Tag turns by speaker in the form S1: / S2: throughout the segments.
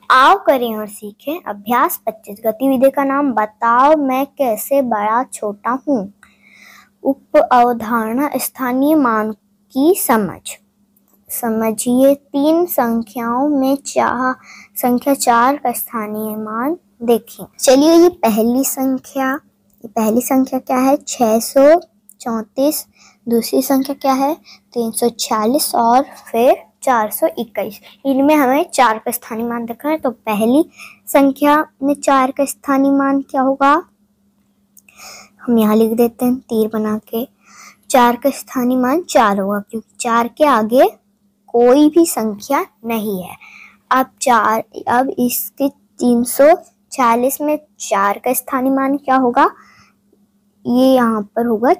S1: आओ करें और सीखें। अभ्यास 25। गतिविधि का नाम बताओ मैं कैसे बड़ा छोटा हूँ। उप अवधारणा स्थानीय मान की समझ। समझिए 3 संख्याओं में संख्या 4 का स्थानीय मान देखें। चलिए ये पहली संख्या क्या है 634, दूसरी संख्या क्या है 346 और फिर 421। इनमें हमें 4 का स्थानीय मान देखना है। तो पहली संख्या में 4 का स्थानीय मान क्या होगा, हम यहाँ लिख देते हैं तीर बना के। 4 का स्थानीय मान 4 होगा क्योंकि 4 के आगे कोई भी संख्या नहीं है। अब इसके 346 में 4 का स्थानीय मान क्या होगा, ये यहाँ पर होगा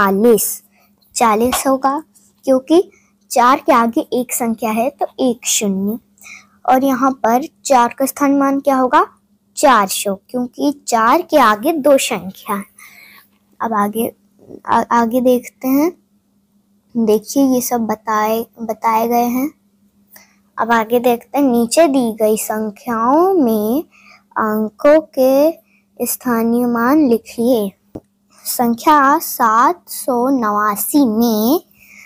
S1: 40 होगा क्योंकि 4 के आगे एक संख्या है तो 1 0। और यहाँ पर 4 का स्थानीय मान क्या होगा 400 क्योंकि 4 के आगे 2 संख्या है। अब आगे देखते हैं। देखिए ये सब बताए गए हैं। अब आगे देखते हैं। नीचे दी गई संख्याओं में अंकों के स्थानीय मान लिखिए। संख्या 789 में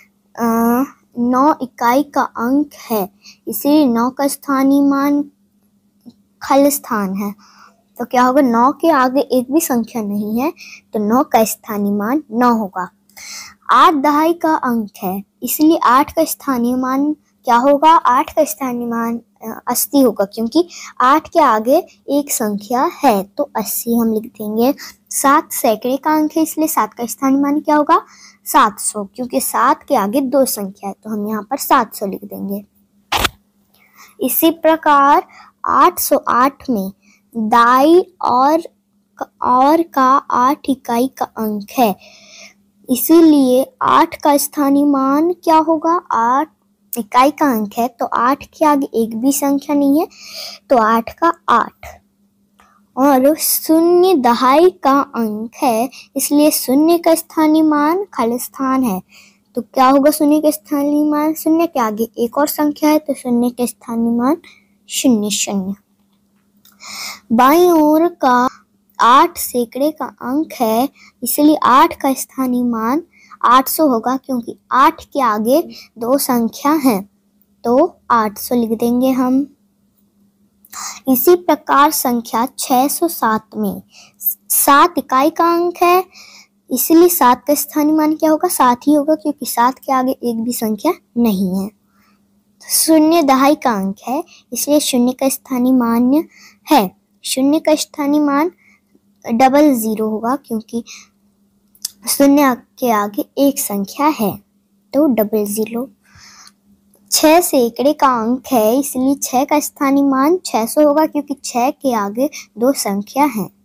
S1: 9 इकाई का अंक है, इसलिए 9 का स्थानीय मान खल स्थान है। तो क्या होगा, 9 के आगे एक भी संख्या नहीं है तो 9 का स्थानीय मान 9 होगा। 8 दहाई का अंक है, इसलिए 8 का स्थानीय मान क्या होगा, 8 का स्थानीय मान 80 होगा क्योंकि 8 के आगे एक संख्या है तो 80 हम लिख देंगे। 7 सैकड़े का अंक है, इसलिए 7 का स्थानीय मान क्या होगा 700 क्योंकि 7 के आगे 2 संख्या है तो हम यहाँ पर 700 लिख देंगे। इसी प्रकार 808 में दाई और का 8 इकाई का अंक है, इसीलिए 8 का स्थानीय मान क्या होगा, 8 इकाई का अंक है तो 8 के आगे एक भी संख्या नहीं है तो 8 का 8। और 0 दहाई का अंक है, इसलिए 0 का स्थानीय मान खल स्थान है तो क्या होगा, 0 का स्थानीय मान 0 के आगे एक और संख्या है तो 0 का स्थानीय मान 0 0। बाईं ओर का 8 सैकड़े का अंक है, इसलिए 8 का स्थानीय मान 800 होगा क्योंकि 8 के आगे 2 संख्या है तो 800 लिख देंगे हम। इसी प्रकार संख्या 607 में 7 इकाई का अंक है, इसलिए 7 का स्थानीय मान क्या होगा 7 ही होगा क्योंकि 7 के आगे एक भी संख्या नहीं है। 0 दहाई का अंक है, इसलिए 0 का स्थानीय मान है। 0 का स्थानीय मान 00 होगा क्योंकि 0 के आगे एक संख्या है तो 00। 6 सैकड़े का अंक है, इसलिए 6 का स्थानीय मान 600 होगा क्योंकि 6 के आगे 2 संख्या है।